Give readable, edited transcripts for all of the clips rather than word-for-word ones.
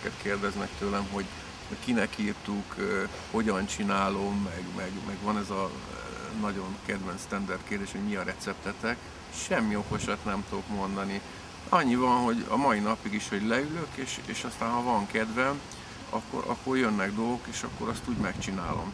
ilyeneket kérdeznek tőlem, hogy kinek írtuk, hogyan csinálom, meg van ez a nagyon kedvenc standard kérdés, hogy mi a receptetek. Semmi okosat nem tudok mondani. Annyi van, hogy a mai napig is, hogy leülök, és aztán ha van kedvem, akkor jönnek dolgok, és akkor azt úgy megcsinálom.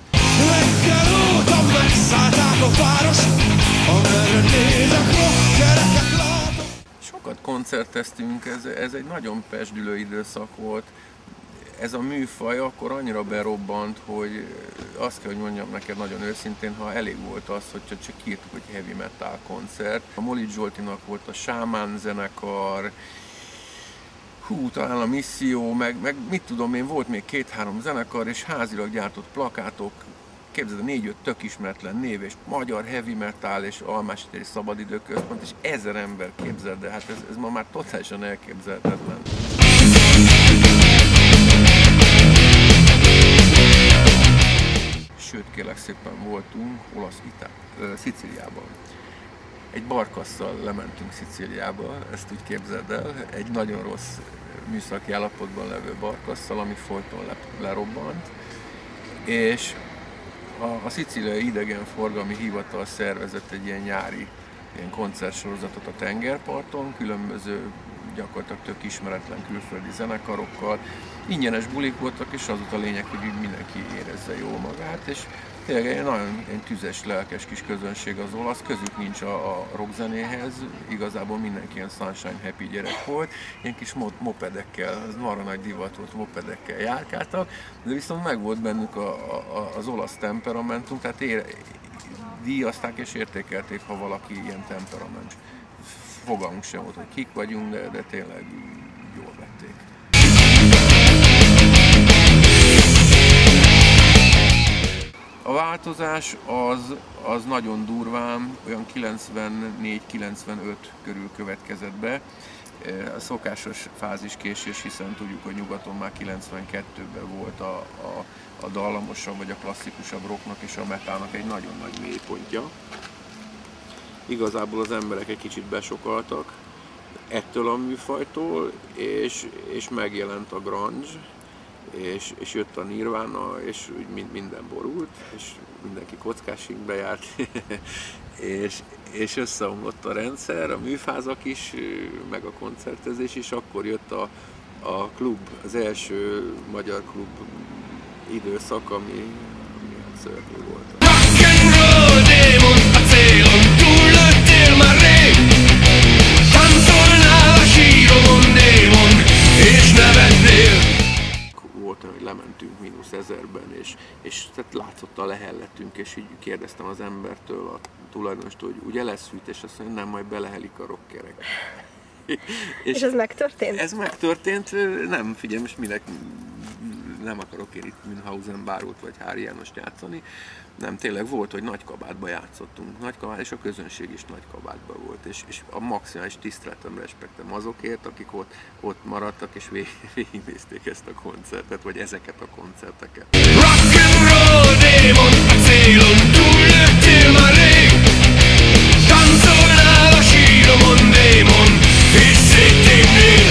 Sokat koncerteztünk, ez egy nagyon pezsdülő időszak volt. Ez a műfaj akkor annyira berobbant, hogy azt kell, hogy mondjam neked nagyon őszintén, ha elég volt az, hogy csak írtuk, hogy heavy metal koncert. A Molic Zsoltinak volt a Sámán zenekar, talán a Misszió, meg mit tudom én, volt még 2-3 zenekar, és házilag gyártott plakátok, képzeld, a 4-5 tök ismeretlen név, és magyar heavy metal, és Almási téri szabadidőközpont, és 1000 ember, képzeld, de hát ez ma már totálisan elképzelhetetlen. Sőt, kérlek szépen voltunk Szicíliában. Egy barkasszal lementünk Szicíliába, ezt úgy képzeld el, egy nagyon rossz műszaki állapotban levő barkasszal, ami folyton lerobbant, és a Szicíliai Idegenforgalmi Hivatal szervezett egy ilyen nyári koncertsorozatot a tengerparton, különböző gyakorlatilag tök ismeretlen külföldi zenekarokkal. Ingyenes bulik voltak, és az volt a lényeg, hogy mindenki érezze jól magát, és tényleg egy nagyon tüzes, lelkes kis közönség az olasz, közük nincs a rockzenéhez, igazából mindenki ilyen sunshine happy gyerek volt, ilyen kis mopedekkel, ez marha nagy divat volt, mopedekkel járkáltak, de viszont meg volt bennük az olasz temperamentum, tehát díjazták és értékelték, ha valaki ilyen temperament. Fogalmunk sem volt, hogy kik vagyunk, de tényleg jól vették. A változás az nagyon durván, olyan 94-95 körül következett be. A szokásos fáziskésés, hiszen tudjuk, hogy nyugaton már 92-ben volt a dallamosabb vagy a klasszikusabb rocknak és a metalnak egy nagyon nagy mélypontja. Igazából az emberek egy kicsit besokaltak ettől a műfajtól, és megjelent a grunge, és jött a Nirvana, és minden borult, és mindenki kockásségbe járt, és összeomlott a rendszer, a műfázak is, meg a koncertezés, és akkor jött a klub, az első magyar klub időszak, ami szörnyű volt. Rock'n'roll démon a célon, túllőttél már rég, táncolnál a síromon démon, és nevetnél. Volt, hogy lementünk -1000-ben, és tehát látszottan lehellettünk, és így kérdeztem az embertől, a tulajdonostól, hogy ugye lesz fűtés, azt mondja, nem, majd belehelik a rockerek. És ez megtörtént? Ez megtörtént, nem, figyelj, most minek nem akarok én itt Münchhausen bárót vagy Hári Jánost játszani, nem, tényleg volt, hogy nagy kabátba játszottunk, nagy kabát, és a közönség is nagy kabátba volt, és a maximális tiszteletem, respektem azokért, akik ott maradtak, és végignézték ezt a koncertet, vagy ezeket a koncerteket. Rock'n'roll démon a célon, túllőttél már rég, táncolnál a síromon démon, és széttépnél.